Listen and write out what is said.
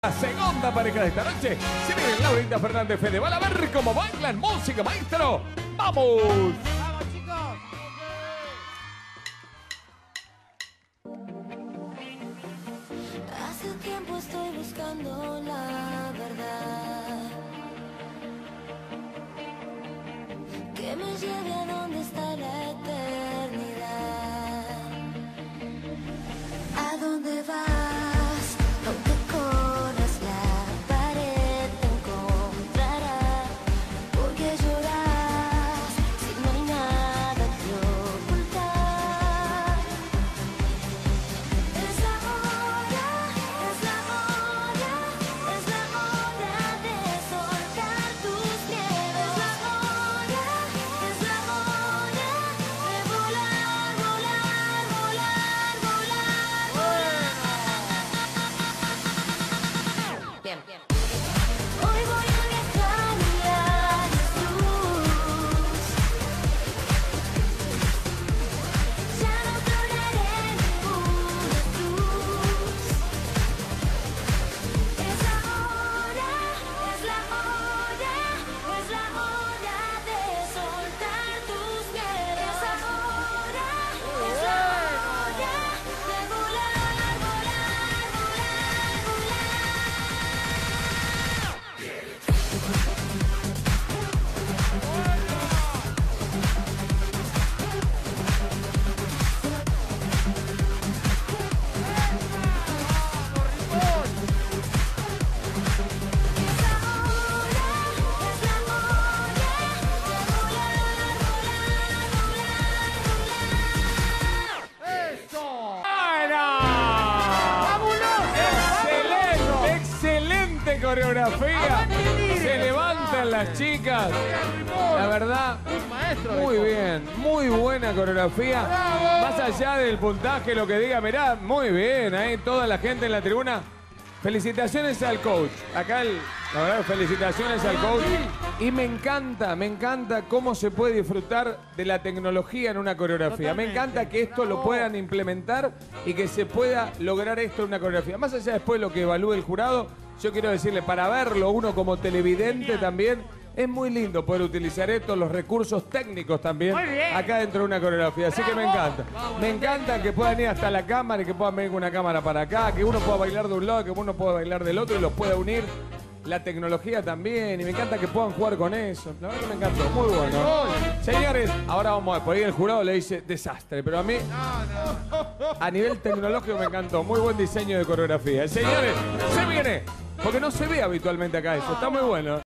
La segunda pareja de esta noche se viene Laurita Fernández Fedeval a ver cómo bailan música, maestro. ¡Vamos! ¡Vamos, chicos! Hace tiempo estoy buscando la verdad que me lleve a donde está la eternidad. ¿A dónde vas? Aunque corras la pared te encontrará. ¿Por qué lloras si no hay nada que ocultar? Es la hora, es la hora, es la hora de soltar tus miedos. Es la hora, es la hora de volar, volar, volar, volar, volar. Bien, bien. Hoy voy a viajar en la luz. Ya no toleraré ninguna cruz. Es la hora, es la hora, es la hora de soltar tus miedos. Es la hora, es la hora de volar, volar, volar, ¡Excelente! ¡Excelente coreografía! Se levantan las chicas. La verdad, muy bien, muy buena coreografía. Más allá del puntaje, lo que diga, mirá, muy bien, ahí toda la gente en la tribuna. Felicitaciones al coach. Acá, la verdad, felicitaciones al coach. Y me encanta cómo se puede disfrutar de la tecnología en una coreografía. Me encanta que esto lo puedan implementar y que se pueda lograr esto en una coreografía. Más allá después de lo que evalúe el jurado, yo quiero decirle, para verlo uno como televidente también, es muy lindo poder utilizar esto, los recursos técnicos también, acá dentro de una coreografía. Así que me encanta. Me encanta que puedan ir hasta la cámara y que puedan venir con una cámara para acá, que uno pueda bailar de un lado, que uno pueda bailar del otro y los pueda unir. La tecnología también, y me encanta que puedan jugar con eso. La verdad que me encantó, muy bueno. Señores, ahora vamos a ver, por ahí el jurado le dice desastre, pero a mí, a nivel tecnológico me encantó. Muy buen diseño de coreografía. Señores, se viene, porque no se ve habitualmente acá eso, está muy bueno.